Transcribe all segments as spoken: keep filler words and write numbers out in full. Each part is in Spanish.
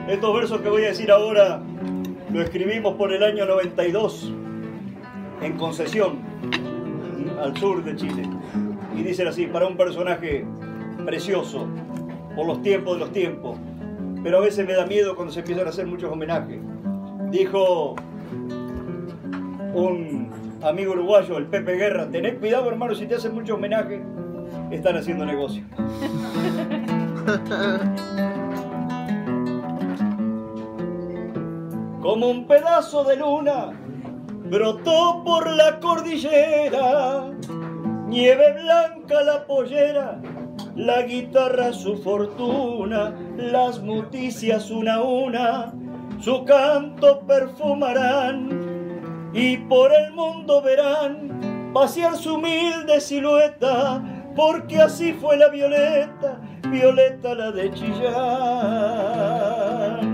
Estos versos que voy a decir ahora lo escribimos por el año noventa y dos en Concesión, al sur de Chile. Y dicen así, para un personaje precioso, por los tiempos de los tiempos, pero a veces me da miedo cuando se empiezan a hacer muchos homenajes. Dijo un amigo uruguayo, el Pepe Guerra, tened cuidado, hermano, si te hacen muchos homenajes, están haciendo negocio. Como un pedazo de luna brotó por la cordillera, nieve blanca la pollera, la guitarra su fortuna, las noticias una a una, su canto perfumarán y por el mundo verán pasear su humilde silueta, porque así fue la Violeta, Violeta la de Chillán.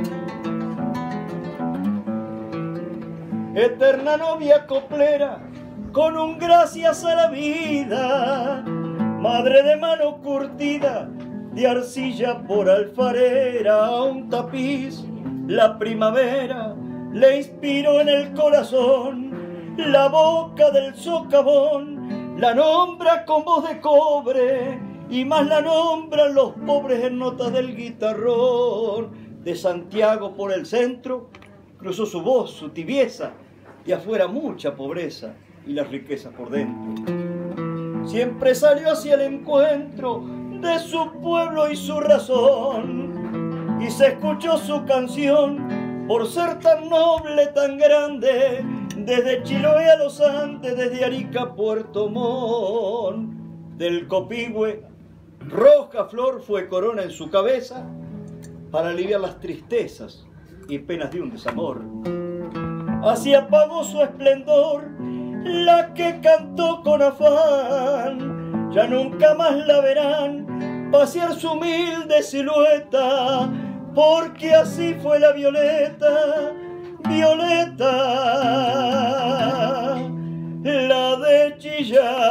Eterna novia coplera, con un gracias a la vida, madre de mano curtida, de arcilla por alfarera, a un tapiz, la primavera le inspiró en el corazón, la boca del socavón, la nombra con voz de cobre, y más la nombran los pobres en notas del guitarrón. De Santiago por el centro, cruzó su voz, su tibieza, y afuera mucha pobreza y las riquezas por dentro. Siempre salió hacia el encuentro de su pueblo y su razón, y se escuchó su canción por ser tan noble, tan grande, desde Chiloé a los Andes, desde Arica a Puerto Montt. Del Copihue, roja flor fue corona en su cabeza para aliviar las tristezas y penas de un desamor. Así apagó su esplendor la que cantó con afán, ya nunca más la verán pasear su humilde silueta, porque así fue la Violeta, Violeta la de Chillán.